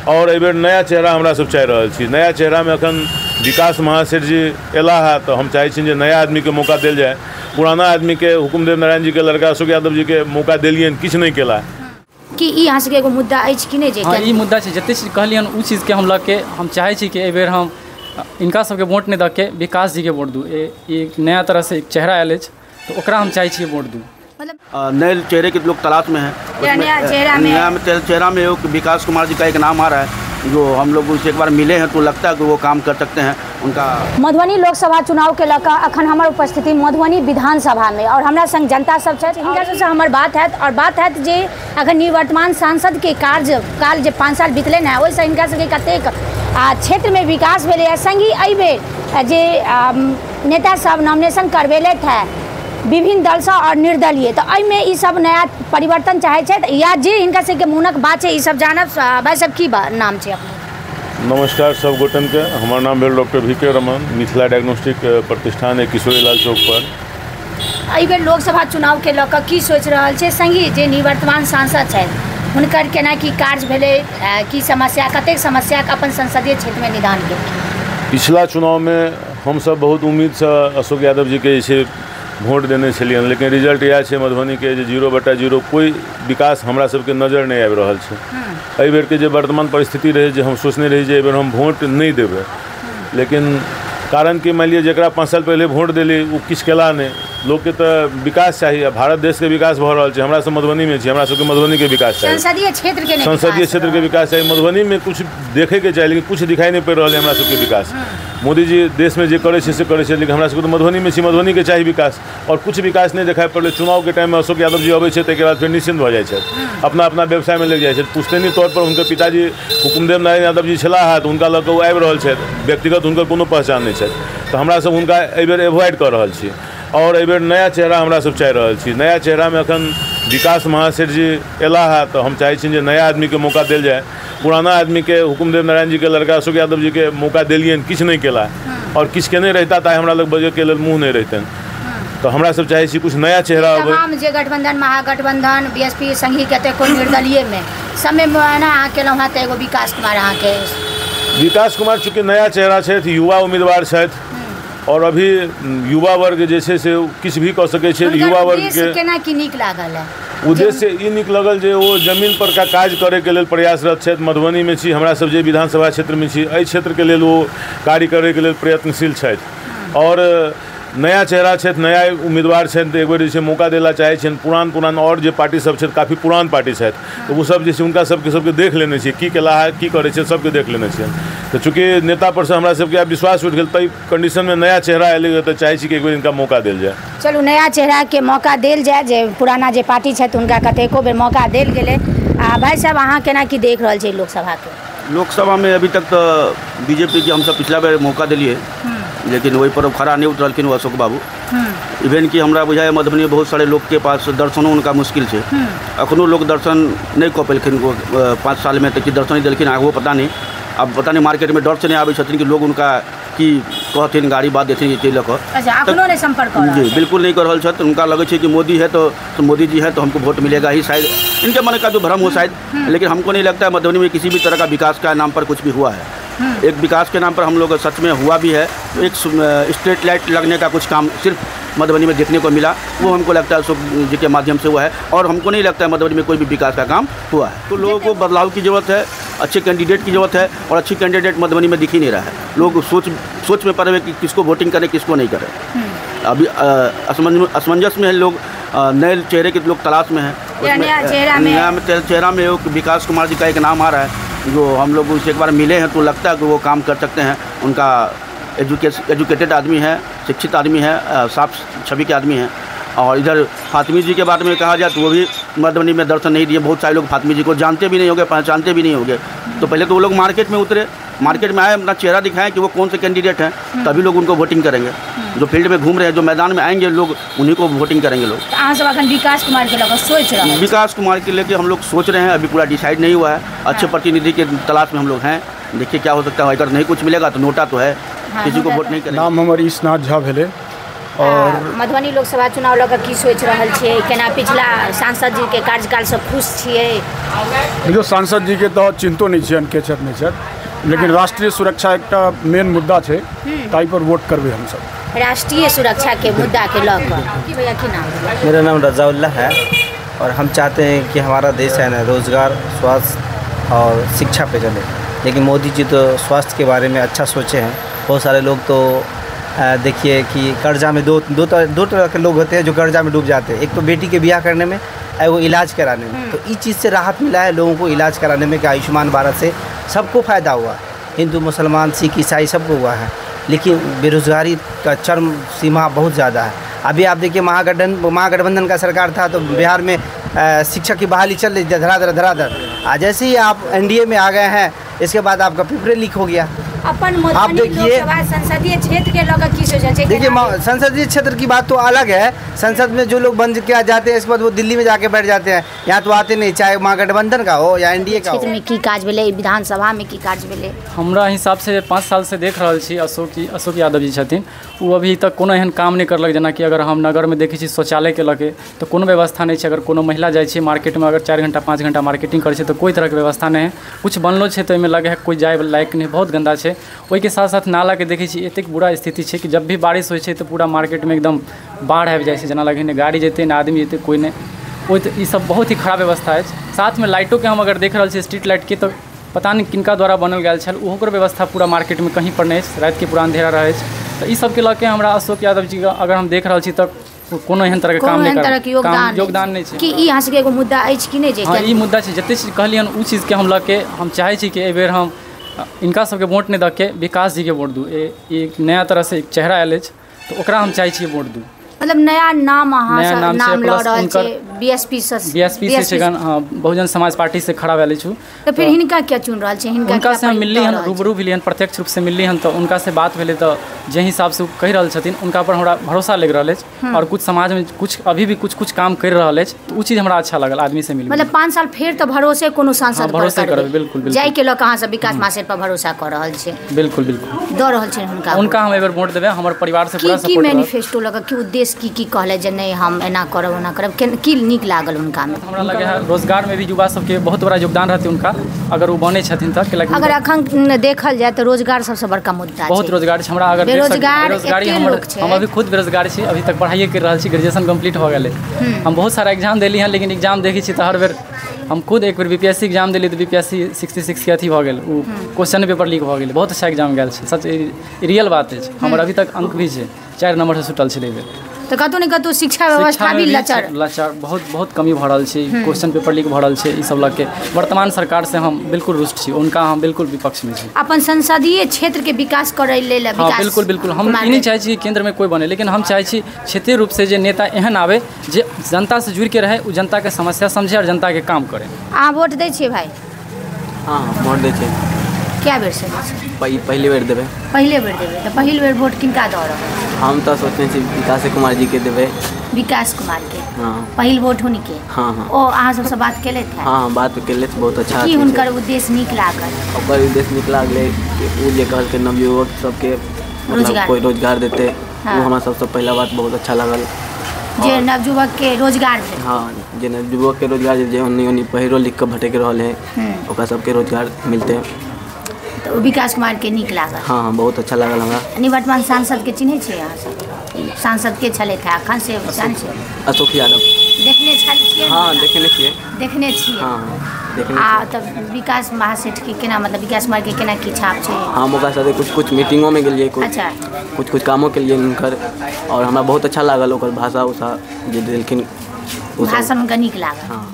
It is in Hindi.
और एहि बेर नया चेहरा हमरा सब चाहि रहल छी। नया चेहरा में अखन विकास महासेठ जी एला है तो हम चाहे छी नया आदमी के मौका दिल जाए। पुराना आदमी के हुकुमदेव नारायण जी के लड़का अशोक यादव जी के मौका दिलियन, किछु नहीं केला कि यहाँ से एगो मुद्दा अछि कि नहीं जे हाँ, ई मुद्दा छै जते चीज कहलियन उ चीज के हम लग के हम चाहे छी कि एहि बेर हम इनका सबके वोट नहीं दऽ के विकास जी के वोट दूँ। एक नया तरह से एक चेहरा आयल अछि तो ओकरा हम चाहे छी वोट दूँ। मतलब नए चेहरे के लोग तलाश में हैं। नया चेहरा में विकास कुमार जी का एक नाम आ रहा है, जो हम लोग उनसे एक बार मिले हैं तो लगता है कि वो काम कर सकते हैं। उनका मधुबनी लोकसभा चुनाव के लऽ कऽ अखन हमर उपस्थिति मधुबनी विधानसभा में और हमरा संग जनता सब छथि। हिनका सबसँ हमर बात हैत और बात हैत जे अखन निवर्तमान सांसद के कार्यकाल जे 5 साल बितलनि हैं ओहिसँ हिनका सबके कतेक क्षेत्र में विकास भेलै है। संगी एहि बेर जे नेता सब नॉमिनेशन करवेलथि है विभिन्न दल से और निर्दलीय, तो एहिमे ई सब नया परिवर्तन चाहे छथि या जे हिनका सबके मुनक बात छै ई सब जानब। भाई सब की नाम छै अपने? नमस्कार सब गोटन के, हमार नाम भेल doctor VK Raman, Mithila diagnostic प्रतिष्ठान है किशोरी लाल चौक पर। एहि बेर लोकसभा चुनाव के लऽ कऽ की सोचि रहल छै? संगी जे निवर्तमान सांसद छथि हुनकर केना की कार्य भेलै, की समस्या कतेक समस्या अपन संसदीय क्षेत्र में निदान केलखिन? पिछला चुनाव में हम सब बहुत उम्मीद से अशोक यादव जी के जे वोट देने छलिए, लेकिन रिजल्ट यह है मधुबनी के 0/0 कोई विकास हमरा सबके नजर नहीं आबि रहल छै। एहि बेर के जे वर्तमान परिस्थिति रहे जे हम सोचने रही जे एहि बेर हम वोट नहीं देबै, लेकिन कारण कि मान लिअ जकरा 5 साल पहले वोट दिली वो किछु केला नहीं। लोग के तो विकास चाहिए, भारत देश के विकास भऽ रहल छै, हमरा सब मधुबनी में छी, हमरा सबके मधुबनी के विकास चाहिए, संसदीय क्षेत्र के विकास चाहिए। मधुबनी में कुछ देखे के चाहिए, लेकिन कुछ दिखाई नहीं पड़ रहा है हमरा सबके विकास। मोदी जी देश में जे करे से करे, लेकिन हमरा सबके तो मधुबनी में छी, मधुबनी के चाहिए विकास, और कुछ विकास नहीं दिखाई पड़े। चुनाव के टाइम में अशोक यादव जी अबै छै ताहिके बाद फिर निश्चिंत भऽ जाइ छै, अपना अपना व्यवसाय में लग जाइ छै। पुश्तैनी तौर पर हुनकर पिताजी हुकुमदेव नारायण यादव जी छलाह है, तो हुनका लऽ कऽ आबि रहल छथि, व्यक्तिगत हुनकर कोनो पहचान नहीं छै, तो हमरा सब हुनका एहि बेर एवॉइड कऽ रहल छी। और एहि बेर नया चेहरा हमरा सब चाहि रहल छी। नया चेहरा में अखन विकास महासेठ जी एला है तो हम चाहे छी नया आदमी के मौका दिल जाए। पुराना आदमी के हुकुमदेव नारायण जी के लड़का अशोक यादव जी के मौका दिलियन, किछु नहीं केला, और किछु केने रहता तो हमरा लग बजे के लेल मुँह नहीं रहतन। तो हमरा सब चाहे छी कुछ नया चेहरा तमाम जे गठबंधन महागठबंधन BSP संघी कतेको निर्दलीय में समय में अहाँ केलहुँ हँ, तो एगो विकास कुमार अहाँ के विकास कुमार चूँकि नया चेहरा छथि, युवा उम्मीदवार छथि, और अभी युवा वर्ग जे छै से किछु भी कऽ सकै छै। युवा वर्ग के केना की नीक लागल है? उद्देश्य ई नीक लगल जे वो जमीन पर का काज करे के लेल प्रयासरत छथि। मधुबनी में छी, हमरा सब जे विधानसभा क्षेत्र में छी, एहि क्षेत्र के लेल वो कार्य करे के लेल प्रयत्नशील छथि, और नया चेहरा छथि, नया उम्मीदवार छथि, तो एक बेर जे मौका देला चाहे छनि। पुरान और जे पार्टी सब छथि काफ़ी पुरान पार्टी छथि, तो वो सब जे छै हुनका सबके देख लेने छियै, की केला है की करे छै सबके देख लेने छियै। तो चूँकि नेता पर से हमरा सबके आब विश्वास उठि गेल, ताहि कंडीशन में नया चेहरा एलै तो चाहे छी कि एक बेर इनका मौका देल जाए। चलू नया चेहरा के मौका देल जाए, जे पुराना जे पार्टी छथि हुनका कतेको बेर मौका देल गेलै। भाई साहब अहाँ केना की देख रहल छै लोकसभा के? लोकसभा में अभी तक तो BJP के हम सब पिछला बेर मौका दिलिए, लेकिन वही पर खड़ा नहीं उतरलखिन वो अशोक बाबू। इवेन कि हमरा बुझाए मधुबनी में बहुत सारे लोग के पास दर्शनों उनका मुश्किल है, अखनों लोग दर्शन नहीं कऽ पेलखिन 5 साल में, तक दर्शन ही दिलखिन आगो पता नहीं। अब पता नहीं मार्केट में डर से नहीं आबै छथिन कि लोग उनका की कहथिन, गाड़ी बात देथिन कि लऽ कऽ संपर्क जी बिल्कुल नहीं कर रहल छथि। उनका लगे छै कि मोदी है तो मोदी जी है तो हमको वोट मिलेगा ही, शायद इनके मन का जो भ्रम हो शायद, लेकिन हमको नहीं लगता है मधुबनी में किसी भी तरह का विकास का नाम पर कुछ भी हुआ है। एक विकास के नाम पर हम लोग सच में हुआ भी है, एक स्ट्रीट लाइट लगने का कुछ काम सिर्फ मधुबनी में देखने को मिला, वो हमको लगता है अशोक जी के माध्यम से हुआ है, और हमको नहीं लगता है मधुबनी में कोई भी विकास का काम हुआ है। तो लोगों को बदलाव की ज़रूरत है, अच्छे कैंडिडेट की ज़रूरत है, और अच्छी कैंडिडेट मधुबनी में दिख ही नहीं रहा है। लोग सोच में पड़े हुए कि किसको वोटिंग करें किसको नहीं करें। अभी असमंजस में है लोग, नए चेहरे के लोग तलाश में हैं। नया चेहरा में विकास कुमार जी का एक नाम आ रहा है, जो हम लोग उनसे एक बार मिले हैं तो लगता है कि वो काम कर सकते हैं। उनका एजुकेटेड आदमी है, शिक्षित आदमी है, साफ छवि के आदमी हैं। और इधर फातिमी जी के बारे में कहा जाए तो वो भी मधुबनी में दर्शन नहीं दिए। बहुत सारे लोग फातिमी जी को जानते भी नहीं होंगे, पहचानते भी नहीं होंगे। तो पहले तो वो लोग मार्केट में उतरे, मार्केट में आए, अपना चेहरा दिखाएं कि वो कौन से कैंडिडेट हैं, तभी लोग उनको वोटिंग करेंगे। जो फील्ड में घूम रहे हैं, जो मैदान में आएंगे लोग, उन्हीं को वोटिंग करेंगे लोग। विकास कुमार के लेकर सोच रहे हैं, विकास कुमार के लेके हम लोग सोच रहे हैं, अभी पूरा डिसाइड नहीं हुआ है। अच्छे प्रतिनिधि के तलाश में हम लोग हैं, देखिए क्या हो सकता है। अगर नहीं कुछ मिलेगा तो नोटा तो है, किसी को वोट नहीं करेंगे। नाम हमर ईशनाथ झा भेले, और मधुबनी लोकसभा चुनाव लऽ कऽ की सोचि रहल छियै, केना पिछला सांसद जी के कार्यकाल से खुश छियै? देखियो सांसद जी के तो चिंतो नहीं छन के छत नहीं छत, लेकिन राष्ट्रीय सुरक्षा एक मेन मुद्दा है, ताई पर वोट करबे हम सब। राष्ट्रीय सुरक्षा के मुद्दा के लऽ कऽ भैया की नाम? मेरा नाम रजाउल्ला है और हम चाहते हैं कि हमारा देश है ना रोज़गार, स्वास्थ्य और शिक्षा पे चले, लेकिन मोदी जी तो स्वास्थ्य के बारे में अच्छा सोचे हैं। बहुत सारे लोग तो देखिए कि कर्जा में दो तरह के लोग होते हैं जो कर्जा में डूब जाते हैं, एक तो बेटी के ब्याह करने में और वो इलाज कराने में। तो इस चीज़ से राहत मिला है लोगों को इलाज कराने में कि आयुष्मान भारत से सबको फ़ायदा हुआ, हिंदू मुसलमान सिख ईसाई सबको हुआ है। लेकिन बेरोज़गारी का चरम सीमा बहुत ज़्यादा है। अभी आप देखिए महागठबंधन का सरकार था तो बिहार में शिक्षा की बहाली चल रही थी धराधर। आज जैसे ही आप एनडीए में आ गए हैं इसके बाद आपका पेपर लीक हो गया। अपन मधुबनी लोकसभा संसदीय क्षेत्र के लोग की सोचा है? देखिए संसदीय क्षेत्र की बात तो अलग है, संसद में जो लोग बंद किया जाते हैं इसके बाद वो दिल्ली में जाके बैठ जाते हैं, यहाँ तो आते नहीं, चाहे महागठबंधन का हो या एनडीए का हो। क्षेत्र में की काज भेलै, विधानसभा में की काज भेलै? हमरा हिसाब से 5 साल से देख रहल छी अशोक यादव जी छथिन, वो अभी तक कोनो एहन काम नहीं करलक। जेना कि अगर हम नगर में देखै छी शौचालय के लऽ के तो कोनो व्यवस्था नहीं है। अगर कोनो महिला जाइ छै मार्केट में, अगर 4 घंटा 5 घंटा मार्केटिंग करै छै तो कोई तरह के व्यवस्था नहीं है। कुछ बनलो छै तो लगे है कोई जाए लायक नहीं, बहुत गंदा है। ओहि के साथ साथ नाला के देखै छी एतेक बुरा स्थिति है कि जब भी बारिश होइ छै तो पूरा मार्केट में एकदम बाढ़ आबि जाइ छै, जेना लगे ने गाड़ी जेतै ना आदमी जेतै, कोई नहीं। ओहि तो ई सब बहुत ही खराब व्यवस्था है। साथ में लाइटों के हम अगर देख रहल छी स्ट्रीट लाइट के तो पता नहीं किनका द्वारा बनल गेल छल, ओकर व्यवस्था पूरा मार्केट में कहीं पर नहीं है, रात के पूरा अंधेरा रहे। तो ई सब के लऽ के हमरा अशोक यादव जी का अगर हम देख रहल छी तब कोनो एहन तरह के काम नहीं कर, योगदान नहीं छै। कि ई यहाँ से एगो मुद्दा अछि कि नहीं जे? हाँ, ई मुद्दा छै। जते चीज कहलियन उ चीज के हम लऽ के हम चाहे छी कि एहि बेर हम इनका सबके वोट नहीं दऽ के विकास जी के वोट दू। एक नया तरह से एक चेहरा आयल अछि तो ओकरा हम चाहे छी वोट दू। मतलब नया नाम नाम लऽ रहल छै बीएसपी से बहुजन समाज पार्टी से खड़ा भेल छु। तो फिर हिनका क्या चुन रहल छै? हिनका से हम मिलली हन, रूबरू भेली हन, प्रत्यक्ष रूप से मिलली हन, तो उनका से बात भेले तो जे हिसाब से कहि रहल छथिन उनका पर हमरा भरोसा लग रहल अछि और कुछ समाज में कुछ अभी भी कुछ काम कर रहल अछि, तो उ चीज हमरा अच्छा लागल आदमी से मिल। मतलब 5 साल फिर तो भरोसे कोनो सांसद पर भरोसा करब। बिल्कुल जाय के लोग कहां से विकास मासेर पर भरोसा कर रहल छै? बिल्कुल द रहल छै हुनका हम एबर वोट देबे। हमर परिवार से पूरा सपोर्ट। की मैनिफेस्टो लगा की उद्देश्य की कहले जे नहीं हम एना करब ओना करब, की नीक लागल उनका में? हमरा लगे है रोजगार में भी युवा सबके बहुत बड़ा योगदान रहते उनका अगर वो बने छथिन तक। अगर अखन देखल जाए तो रोजगार सबसे बड़का मुद्दा बहुत रोजगार छै। हमरा अगर बेरोजगारी हम अभी खुद बेरोजगार छी, अभी तक पढ़ाई कर रहल छी, ग्रेजुएशन कंप्लीट हो गेलै। हम बहुत सारा एग्जाम देली हैं, लेकिन एग्जाम देखै छी तो हर बेर हम खुद एक बेर बीपीएससी एग्जाम दिली तो बीपीएससी 66 के अथी भऽ गेल, वो क्वेश्चन पेपर लीक भऽ गेलै। बहुत अच्छा एग्जाम गेल छै, सच रियल बात है। हमर अभी तक अंक भी छै 4 नंबर से छुटल छलै। तो कतौ ने कतौ शिक्षा व्यवस्था भी लाचार बहुत कमी भऽ रहल छै, क्वेश्चन पेपर लीक भऽ रहल छै। ई सब लऽ के वर्तमान सरकार से हम बिल्कुल रुष्ट छी, उनका हम बिल्कुल विपक्ष में छी। अपन संसदीय क्षेत्र के विकास करै लेल विकास बिल्कुल हम ई नहीं चाहे छी केंद्र में कोई बने, लेकिन हम चाहे छी क्षेत्रीय रूप से जे नेता एहन आवे जे जनता से जुड़ के रहे, उ जनता के समस्या समझे और जनता के काम करे। अहाँ वोट दै छियै भाई? हाँ वोट दै छियै। क्या बेर से? पहली बेर देवे। पहले बेर देवे तो पहिल बेर वोट किनका दऽ रहल? हम तो सोचते छी विकास कुमार जी के देवे। विकास कुमार के? हाँ। पहिल वोट हुनी के? हाँ। ओ अहाँ सबसे बात केले थे? हाँ बात केले थे, बहुत अच्छा। की हुनकर उद्देश्य नीक लागल? ओकर उद्देश्य नीक लागले कि उ जे कहल के नवयुवक सबके मतलब कोई रोजगार देते, वो हमरा सबसे पहला बात बहुत अच्छा लागल। जे नवयुवक के रोजगार दे? हाँ, जे नवयुवक के रोजगार जे ओनी पहिरो लिख के भटक रहल है, ओकरा सबके रोजगार मिलते। तो विकास कुमार के नीक लागल? हाँ बहुत अच्छा लागल हमरा। निवर्तमान सांसद के चिन्है छियै अहाँ सब? सांसद के छले थे अखन से जानै छियै? अशोक यादव। देखने छियै? हाँ देखने छियै। देखने छियै? हाँ देखने आ तब विकास महासेठ के केना मतलब विकास कुमार के केना की छाप छै? हम ओकरा साथे कुछ मीटिंगों में गेलिए, कुछ कामों के लिए हुनकर, और हमरा बहुत अच्छा लागल ओकर भाषा उषा जे देलखिन, भाषण हुनका नीक लागल। हाँ।